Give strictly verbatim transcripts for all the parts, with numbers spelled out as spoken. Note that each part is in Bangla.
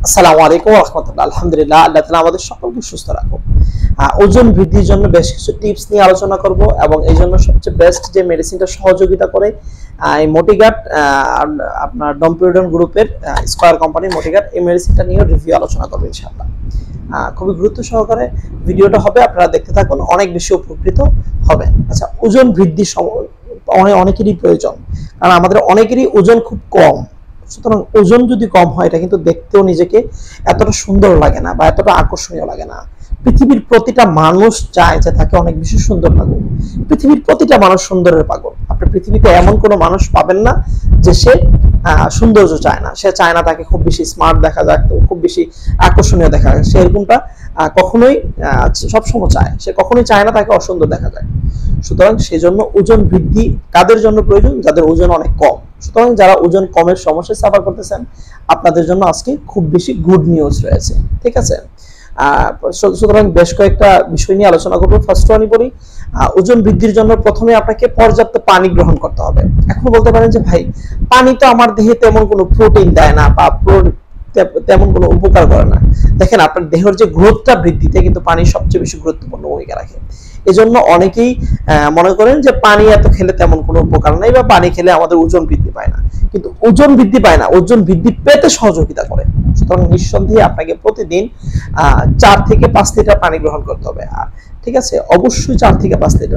আসসালামু আলাইকুম ওয়া রাহমাতুল্লাহ। আলহামদুলিল্লাহ, আল্লাহ তাআলা আমাদের সকলকে সুস্থ রাখুন। ওজন বৃদ্ধির জন্য বেশ কিছু টিপস নিয়ে আলোচনা করব এবং এই জন্য সবচেয়ে বেস্ট যে মেডিসিনটা সহযোগিতা করে এই মোটিগার্ড আপনার ডম্পিওডন গ্রুপের স্কয়ার কোম্পানির মোটিগার্ড, এই মেডিসিনটা নিয়ে রিভিউ আলোচনা করব ইনশাআল্লাহ। খুবই গুরুত্ব সহকারে ভিডিওটা হবে, আপনারা দেখতে থাকুন, অনেক বেশি উপকৃত হবেন। আচ্ছা, ওজন বৃদ্ধি অনেকেরই প্রয়োজন, কারণ আমাদের অনেকেরই ওজন খুব কম। সুতরাং ওজন যদি কম হয়, এটা কিন্তু দেখতেও নিজেকে এতটা সুন্দর লাগে না বা এতটা আকর্ষণীয় লাগে না। পৃথিবীর প্রতিটা মানুষ চায় যে তাকে অনেক বেশি সুন্দর লাগুক। পৃথিবীর প্রতিটা মানুষ সুন্দরের পাগল। আপনি পৃথিবীতে এমন কোনো মানুষ পাবেন না যে সে সৌন্দর্য চায় না। সে চায় না তাকে খুব বেশি স্মার্ট দেখা যাক, খুব বেশি আকর্ষণীয় দেখা যায়। সে এরকমটা কখনোই সবসময় চায়, সে কখনোই চায় না তাকে অসুন্দর দেখা যায়। সুতরাং সেই জন্য ওজন বৃদ্ধি কাদের জন্য প্রয়োজন? যাদের ওজন অনেক কম। সুতরাং যারা ওজন কমের সমস্যায় সাফার করতেছেন, আপনাদের জন্য আজকে খুব বেশি গুড নিউজ রয়েছে। ঠিক আছে, সুতরাং বেশ কয়েকটা বিষয় নিয়ে আলোচনা করবো। ফার্স্ট ওয়ানই বলি, ওজন বৃদ্ধির জন্য প্রথমে আপনাকে পর্যাপ্ত পানি গ্রহণ করতে হবে। এখন বলতে পারেন যে ভাই, পানি তো আমার দেহে তেমন কোনো প্রোটিন দেয় না বা তেমন কোনো উপকার করে না। দেখেন, আপনার দেহের যে গ্রোথটা বৃদ্ধিতে কিন্তু পানি সবচেয়ে বেশি গুরুত্বপূর্ণ ভূমিকা রাখে। এজন্য অনেকেই মনে করেন যে পানি এত খেলে তেমন কোনো উপকার নাই বা পানি খেলে আমাদের ওজন বৃদ্ধি পায় না। কিন্তু ওজন বৃদ্ধি পায় না, ওজন বৃদ্ধি পেতে সহযোগিতা করে। সুতরাং নিঃসন্দেহে আপনাকে প্রতিদিন আহ চার থেকে পাঁচ লিটার পানি গ্রহণ করতে হবে। ঠিক আছে, অবশ্যই চার থেকে পাঁচ লিটার,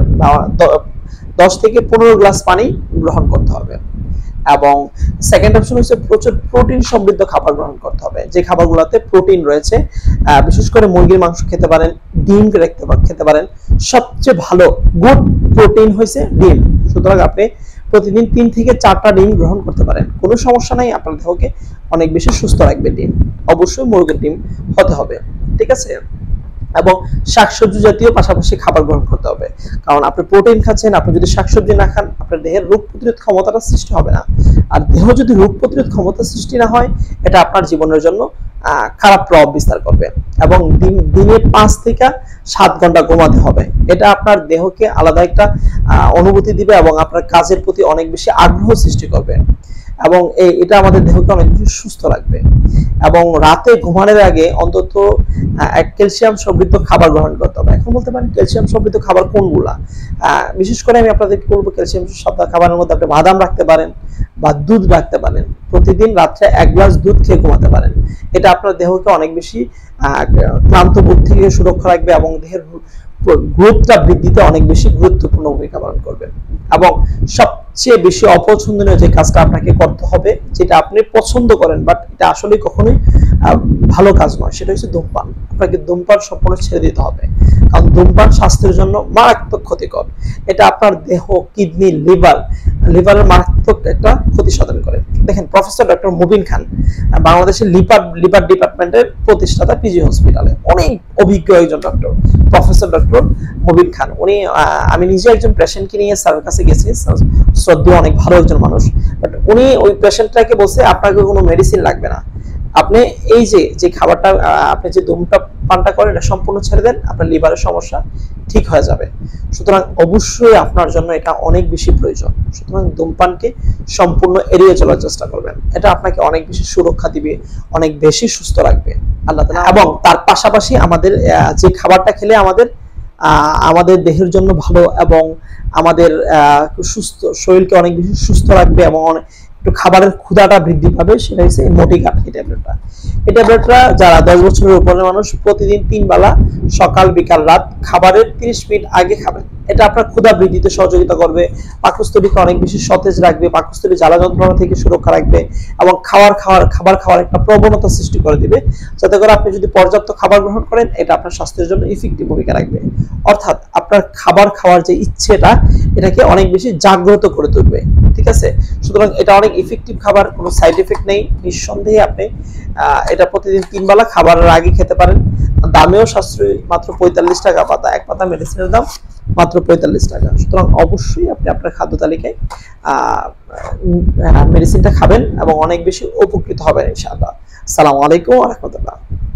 দশ থেকে পনেরো গ্লাস পানি গ্রহণ করতে হবে। এবং সেকেন্ড অপশন হচ্ছে প্রচুর প্রোটিন সমৃদ্ধ খাবার গ্রহণ করতে হবে। যে খাবারগুলোতে প্রোটিন রয়েছে, বিশেষ করে মুরগির মাংস খেতে পারেন, ডিম খেতে পারেন। সবচেয়ে ভালো গুড প্রোটিন হয়েছে ডিম। সুতরাং আপনি প্রতিদিন তিন থেকে চারটা ডিম গ্রহণ করতে পারেন, কোনো সমস্যা নাই। আপনার দেহকে অনেক বেশি সুস্থ রাখবে ডিম। অবশ্যই মুরগির ডিম হতে হবে। ঠিক আছে, এবং শাকসবজি জাতীয় পাশাপাশি খাবার গ্রহণ করতে হবে। কারণ আপনি প্রোটিন খাচ্ছেন, আপনি যদি শাকসবজি না খান, আপনার দেহের রোগ প্রতিরোধ ক্ষমতাটা সৃষ্টি হবে না। আর দেহ যদি রোগ প্রতিরোধ ক্ষমতা সৃষ্টি না হয়, এটা আপনার জীবনের জন্য খারাপ প্রভাব বিস্তার করবে। এবং দিনে পাঁচ থেকে সাত ঘন্টা ঘুমাতে হবে। এটা আপনার দেহকে আলাদা একটা অনুভূতি দিবে এবং আপনার কাজের প্রতি অনেক বেশি আগ্রহ সৃষ্টি করবে। এবং এটা আমাদের দেহকে অনেক বেশি সুস্থ রাখবে। এবং রাতে ঘুমানোর আগে অন্তত এক ক্যালসিয়াম সমৃদ্ধ খাবার গ্রহণ করতে হবে। এখন বলতে পারেন ক্যালসিয়াম সমৃদ্ধ খাবার কোনগুলা? বিশেষ করে আমি আপনাদেরকে বলবো, ক্যালসিয়াম সমৃদ্ধ খাবারের মধ্যে আপনি বাদাম রাখতে পারেন বা দুধ রাখতে পারেন। প্রতিদিন রাত্রে এক গ্লাস দুধ খেয়ে ঘুমাতে পারেন। এটা আপনার দেহকে অনেক বেশি ক্লান্ত বোধ থেকে সুরক্ষা রাখবে এবং দেহের গ্রোথটা বৃদ্ধিতে অনেক বেশি গুরুত্বপূর্ণ ভূমিকা পালন করবে। এবং সবচেয়ে বেশি অপছন্দনীয় যে কাজটা আপনাকে করতে হবে, যেটা আপনি পছন্দ করেন বাট এটা আসলে কখনোই ভালো কাজ নয়, সেটা হচ্ছে ধূমপান। আপনাকে ধূমপান সম্পূর্ণ ছেড়ে দিতে হবে। কারণ ধূমপান স্বাস্থ্যের জন্য মারাত্মক ক্ষতিকর। এটা আপনার দেহ, কিডনি, লিভার লিভারের মারাত্মক একটা ক্ষতি সাধন করে। দেখেন, প্রফেসর ডক্টর মুবিন খান বাংলাদেশের লিভার লিভার ডিপার্টমেন্টের প্রতিষ্ঠাতা পিজি হসপিটালে, অনেক অভিজ্ঞ একজন ডক্টর প্রফেসর ডক্টর মুবিন খান। উনি, আমি নিজে একজন পেশেন্টকে নিয়ে স্যারের কাছে গেছি, শ্রদ্ধেয় অনেক ভালো একজন মানুষ। বাট উনি ওই পেশেন্টটাকে বলছে, আপনাকে কোনো মেডিসিন লাগবে না, আপনি এই যে যে খাবারটা, আপনি যে ধূমপানটা করেন, এটা সম্পূর্ণ ছেড়ে দেন, আপনার লিভারের সমস্যা ঠিক হয়ে যাবে। সুতরাং অবশ্যই আপনার জন্য এটা অনেক বেশি প্রয়োজন। সুতরাং ধূমপানকে সম্পূর্ণ এড়িয়ে চলার চেষ্টা করবেন। এটা আপনাকে অনেক বেশি সুরক্ষা দিবে, অনেক বেশি সুস্থ রাখবে আল্লাহ তাআলা। এবং তার পাশাপাশি আমাদের যে খাবারটা খেলে আমাদের আমাদের দেহের জন্য ভালো এবং আমাদের সুস্থ শরীরকে অনেক বেশি সুস্থ রাখবে এবং একটু খাবারের ক্ষুধাটা বৃদ্ধি পাবে, সেটা হচ্ছে মোটিগার্ড এই ট্যাবলেটটা। এই ট্যাবলেটটা যারা দশ বছরের উপরের মানুষ প্রতিদিন তিন বেলা সকাল বিকাল রাত খাবারের তিরিশ মিনিট আগে খাবেন। এটা আপনার ক্ষুধা বৃদ্ধিতে সহযোগিতা করবে, পাকস্থলীকে অনেক বেশি সতেজ রাখবে, পাকস্থলী জ্বালা যন্ত্রণা থেকে সুরক্ষা রাখবে এবং খাবার খাওয়ার খাবার খাওয়ার একটা প্রবণতা সৃষ্টি করে দিবে, যাতে করে আপনি যদি পর্যাপ্ত খাবার গ্রহণ করেন, এটা আপনার স্বাস্থ্যের জন্য ইফেক্টিভ ভূমিকা রাখবে। অর্থাৎ আপনার খাবার খাওয়ার যে ইচ্ছেটা, এটাকে অনেক বেশি জাগ্রত করে তুলবে। ঠিক আছে, সুতরাং এটা অনেক ইফেক্টিভ খাবার, কোনো সাইড এফেক্ট নেই। নিঃসন্দেহে আপনি এটা প্রতিদিন তিন বেলা খাবারের আগে খেতে পারেন। দামেও সাশ্রয়ী, মাত্র পঁয়তাল্লিশ টাকা পাতা। এক পাতা মেডিসিনের দাম মাত্র পঁয়তাল্লিশ টাকা। সুতরাং অবশ্যই আপনি আপনার খাদ্য তালিকায় মেডিসিনটা খাবেন এবং অনেক বেশি উপকৃত হবেন ইনশাআল্লাহ। আসসালামু আলাইকুম ওয়া রাহমাতুল্লাহ।